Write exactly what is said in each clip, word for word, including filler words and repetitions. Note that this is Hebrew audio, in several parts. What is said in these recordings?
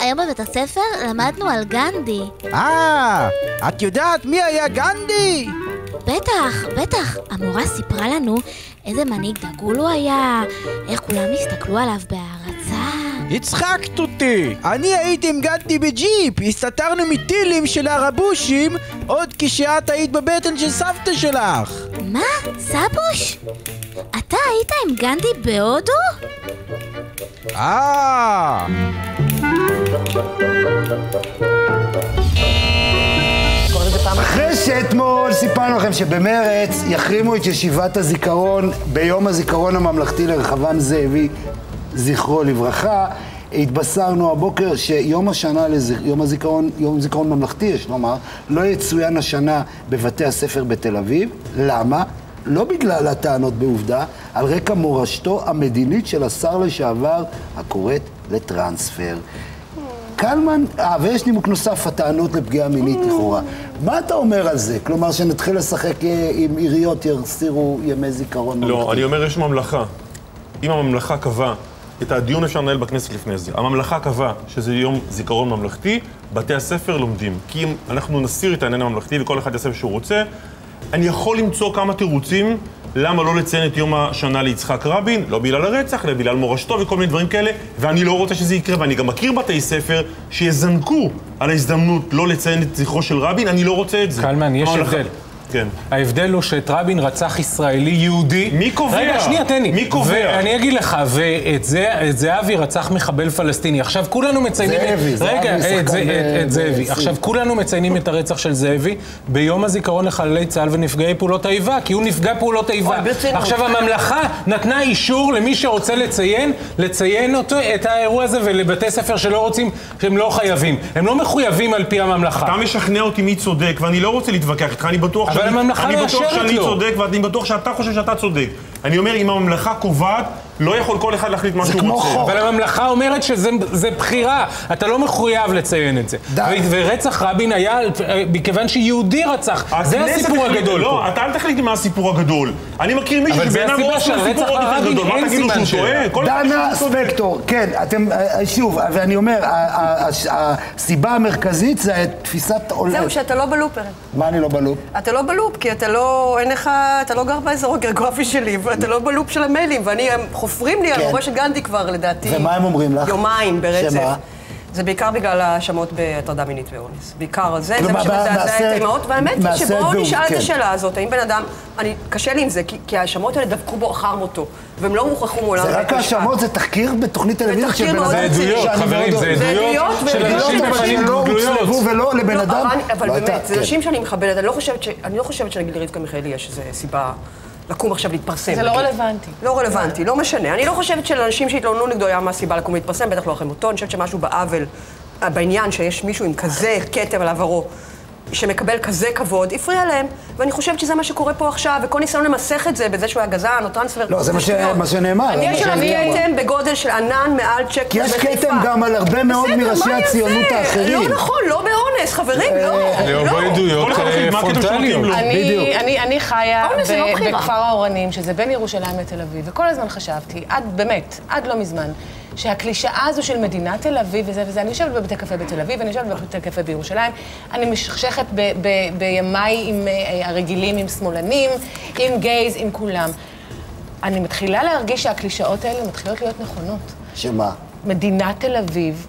היום בבית הספר למדנו על גנדי. אה, את יודעת מי היה גנדי? בטח, בטח. המורה סיפרה לנו איזה מנהיג דגול הוא היה, איך כולם הסתכלו עליו בהערצה. הצחקת אותי. אני הייתי עם גנדי בג'יפ, הסתתרנו מטילים של הרבושים עוד כשאת היית בבטן של סבתא שלך. מה? סבוש? אתה היית עם גנדי בהודו? אה... אחרי שאתמול סיפרנו לכם שבמרץ יחרימו את ישיבת הזיכרון ביום הזיכרון הממלכתי לרחבעם זאבי, זכרו לברכה, התבשרנו הבוקר שיום השנה, יום הזיכרון, יום זיכרון ממלכתי, יש לומר, לא יצוין השנה בבתי הספר בתל אביב. למה? לא בגלל הטענות בעובדה, על רקע מורשתו המדינית של השר לשעבר הקוראת לטרנספר. קלמן, אה, ויש נימוק נוסף, הטענות לפגיעה מינית לכאורה. מה אתה אומר על זה? כלומר, שנתחיל לשחק עם עיריות יסירו ימי זיכרון ממלכתי? לא, אני אומר, יש ממלכה. אם הממלכה קבעה, את הדיון אפשר לנהל בכנסת לפני זה. הממלכה קבעה שזה יום זיכרון ממלכתי, בתי הספר לומדים. כי אם אנחנו נסיר את העניין הממלכתי וכל אחד יעשה שהוא רוצה, אני יכול למצוא כמה תירוצים למה לא לציין את יום השנה ליצחק רבין, לא בגלל הרצח, אלא בגלל מורשתו וכל מיני דברים כאלה, ואני לא רוצה שזה יקרה, ואני גם מכיר בתי ספר שיזנקו על ההזדמנות לא לציין את זכרו של רבין, אני לא רוצה את זה. קלמן, יש הבדל. כן. ההבדל הוא שאת רבין רצח ישראלי יהודי. מי קובע? רגע, שנייה, תן לי. מי קובע? ואני אגיד לך, ואת זה, את זאבי רצח מחבל פלסטיני. עכשיו כולנו מציינים... זאבי, רגע, זאבי, את, זה, את זאבי. עכשיו כולנו מציינים את הרצח של זאבי ביום הזיכרון לחללי צה"ל ונפגעי פעולות האיבה, כי הוא נפגע פעולות האיבה. עכשיו הממלכה נתנה אישור למי שרוצה לציין, לציין אותו, את האירוע הזה, ולבתי ספר שלא רוצים, שהם לא חייבים. הם לא מחויבים על פי הממלכה. אתה משכנע אותי מי צודק, ואני לא רוצה להתווכח איתך, אני בטוח אבל הממלכה אני בטוח שאני לו. צודק, ואני בטוח שאתה חושב שאתה צודק. אני אומר, אם הממלכה קובעת, לא יכול כל אחד להחליט מה שהוא רוצה. אבל הממלכה אומרת שזה בחירה, אתה לא מחויב לציין את זה. ורצח רבין היה, מכיוון שיהודי רצח, זה הסיפור הגדול פה. לא, אתה אל תחליט מה הסיפור הגדול. אני מכיר מישהו שבעיניו הוא עושה סיפור עוד יותר גדול. מה תגידו שהוא טועה? דנה ספקטור, כן, אתם, שוב, ואני אומר, הסיבה המרכזית זה תפיסת עולם. זהו, שאתה לא בלופ. מה אני לא בלופ? אתה לא בלופ, כי אתה לא, אין לך, אתה לא גר באזור הגיאוגרפי שלי, ואתה לא בלופ של המיילים, ואני, הם חופרים לי על מורשת גנדי כבר, לדעתי. ומה הם אומרים לך? יומיים ברצף. שמה? זה בעיקר בגלל האשמות בהטרדה מינית ואונס. בעיקר על זה, זה מה שמזעזע את האימהות, והאמת היא שבואו נשאל את השאלה הזאת, האם בן אדם, אני, קשה לי עם זה, כי האשמות האלה דבקו בו אחר מותו, והם לא מוכרחו מעולם. זה רק האשמות, זה תחקיר בתוכנית טלוויזיה של בן אדם. זה עדויות, חברים, זה עדויות של אנשים בפנים גלויות. ולא לבן אדם. אבל באמת, זה אנשים שאני מכבדת, אני לא חושבת שלגיד לרבקה מיכאלי יש איזו סיבה לקום עכשיו להתפרסם. זה לא רלוונטי. לא רלוונטי, לא משנה. אני לא חושבת שלאנשים שהתלוננו נגדו היה מה סיבה לקום להתפרסם, בטח לא אחרי מותו. אני חושבת שמשהו בעוול, בעניין שיש מישהו עם כזה כתם על עברו, שמקבל כזה כבוד, הפריע להם, ואני חושבת שזה מה שקורה פה עכשיו, וכל ניסיון למסך את זה בזה שהוא היה גזען או טרנספר. לא, זה מה שנאמר. יש עליו כתם בגודל של ענן מעל צ'ק כי יש כתם גם על הרבה מאוד מראשי הציונות האחרים. לא נכון, לא באונס, חברים, לא. לא בעדויות פרונטליות. אני חיה בכפר האורנים, שזה בין ירושלים לתל אביב, וכל הזמן חשבתי, עד באמת, עד לא מזמן, שהקלישאה הזו של מדינת תל אביב וזה וזה, אני יושבת בבתי קפה בתל אביב, אני יושבת בבתי קפה בירושלים, אני משכשכת בימיי עם הרגילים, עם שמאלנים, עם גייז, עם כולם. אני מתחילה להרגיש שהקלישאות האלה מתחילות להיות נכונות. שמה? מדינת תל אביב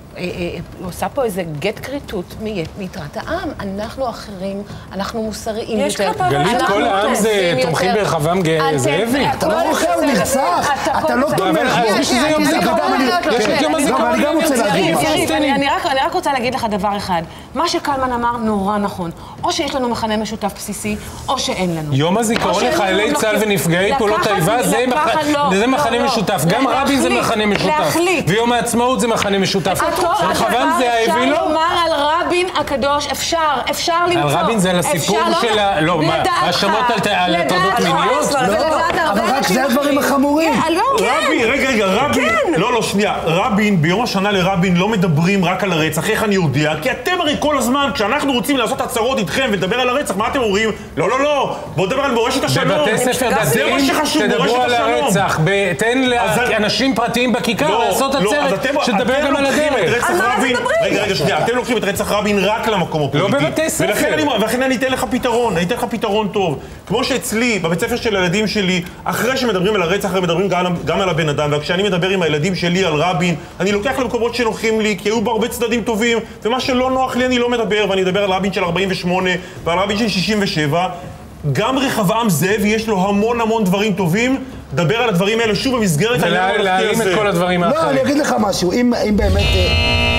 עושה פה איזה גט קריטות מיתרת העם. אנחנו אחרים, אנחנו מוסריים יותר. גלית, כל העם זה תומכים ברחבעם זאבי. אתה לא רוחב נרצח, אתה לא תומך. יש לי יום זיכרון. יש לי יום הזיכרון. אני גם רוצה להגיד לך. אני רק רוצה להגיד לך דבר אחד. מה שקלמן אמר נורא נכון. או שיש לנו מכנה משותף בסיסי, או שאין לנו. יום הזיכרון לחיילי צה"ל ונפגעי פעולות האיבה זה מכנה משותף. גם רבין זה מכנה משותף. ויום העצמאות זה מכנה משותף. רחבעם זאבי לא? לומר על רבין הקדוש, אפשר, אפשר למצוא. על רבין זה לסיפור של ה... לא, מה, האשמות על הטרדות מיניות? לא, אבל רק זה הדברים החמורים. רבין, רגע, רגע, רבין, לא, לא, שנייה. רבין, ביום השנה לרבין לא מדברים רק על הרצח. איך אני יודע? כי אתם הרי כל הזמן, כשאנחנו רוצים לעשות הצהרות איתכם ולדבר על הרצח, מה אתם אומרים? לא, לא, לא. בואו נדבר על מורשת השלום. בבתי ספר דתיים תדברו על הרצח. תן לאנשים פרטיים בכיכר לעשות עצרת שתדבר גם על הדרך. על מה אתם מדברים? רגע, רגע, שנייה. אתם לוקחים את רצח רבין רק למקום הפוליטי. לא בבתי ספר. ולכן אני אתן לך פתרון. אני אתן לך פתרון טוב. כמו שאצלי, בבית ספר של הילדים שלי, אחרי שמדברים על הרצח, הם מדברים גם על הבן אדם. וכשאני מדבר עם הילדים שלי על רבין, אני לוקח למקומות שנוחים לי, כי היו בהרבה צדדים טובים, ומה שלא נוח לי אני לא מדבר, ואני אדבר על רבין של ארבעים ושמונה ועל רבין של שישים ושבע. גם רחבעם זאבי יש לו המון המון דברים טובים, דבר על הדברים האלה שוב במסגרת... ולהעלים את כל הדברים האחרים. לא, אני אגיד לך משהו, אם באמת...